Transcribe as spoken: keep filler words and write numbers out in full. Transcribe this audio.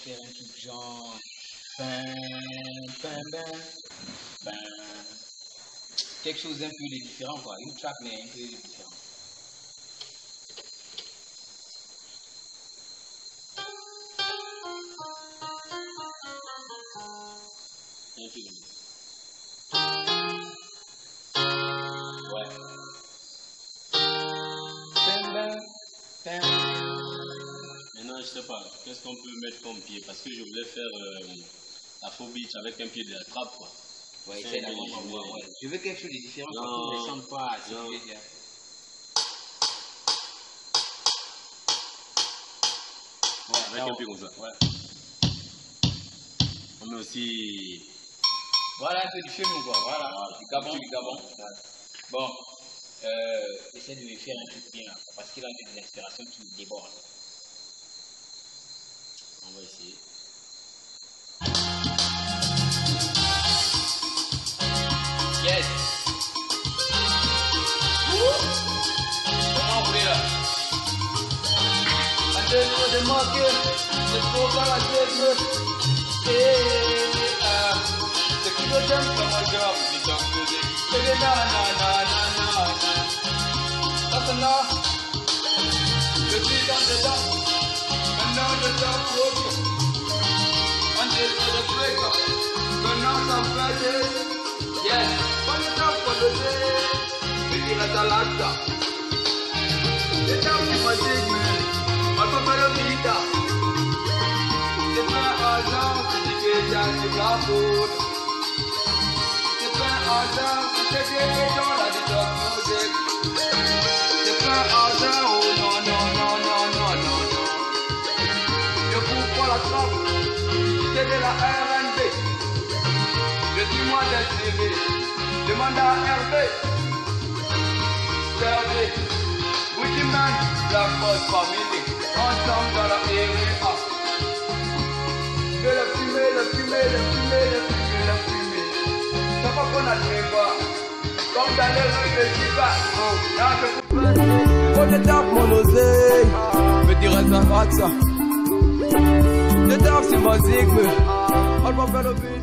faire un truc genre. Ben, ben, ben, ben. Quelque chose d'un peu différent, quoi. Une track, mais un peu différent. Ouais. Maintenant, je sais pas, qu'est-ce qu'on peut mettre comme pied? Parce que je voulais faire euh, Afrobeat avec un pied de la trappe, quoi. Ouais, c'est la ouais, ouais. Je veux quelque chose de différent, ça ne ressemble pas à ce que je veux dire. Ouais, avec un pied comme ça. Ouais. On met aussi. Voilà un peu du chez nous, quoi. Voilà. Voilà. Du Gabon, du Gabon. Bon. Euh, essaie de me faire un truc bien, parce qu'il a des inspirations qui me débordent. On va essayer. Yes. Comment vous voulez là? Un deux mots de manquer, c'est trop dans la tête. Et ce qui me donne comme un job, c'est ton musique. C'est na na na na na na. Maintenant, je suis dans le temps. Maintenant, je t'approche. On est sur le break. Maintenant, ça fait. Yes, when you talk for the day, we feel like a lata. The time you must take me, I prefer a vita. The plan are down, the cage and the black food. The plan are down, the cage on the top music. The plan are down, oh no, no, no, no, no, no, no. You fool for la trappe, c'est de la R and B. Je suis moi d'S T V, demande à Hervé. Hervé, Gucci Man, Black Boss Family, ensemble dans la area. Que le fumer, le fumer, le fumer, le fumer, le fumer. C'est pas qu'on a le pas, comme dans les rues de Chiba. Là je vous fais. Quand je tape mon oseille, me dirais ça rate ça. Je tape c'est ma zig, mais on va faire le beat.